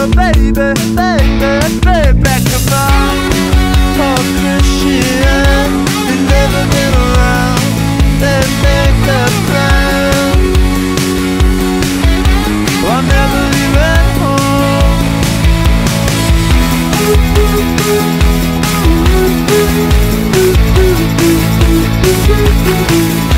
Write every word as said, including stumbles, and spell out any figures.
Oh baby, baby, baby, come on. Oh Christian, you've never been around. Let's make the plan. I'll never leave at home.